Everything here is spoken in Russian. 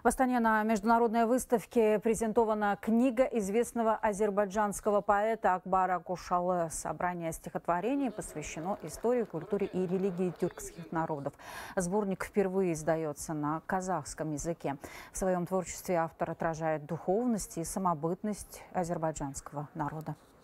В Астане на международной выставке презентована книга известного азербайджанского поэта Акбара Кушалы. Собрание стихотворений посвящено истории, культуре и религии тюркских народов. Сборник впервые издается на казахском языке. В своем творчестве автор отражает духовность и самобытность азербайджанского народа.